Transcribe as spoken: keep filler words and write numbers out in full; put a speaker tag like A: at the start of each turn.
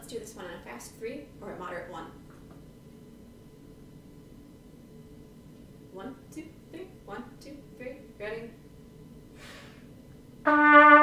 A: let's do this one on a fast three or a moderate one. One, two, three, one, two, three, ready?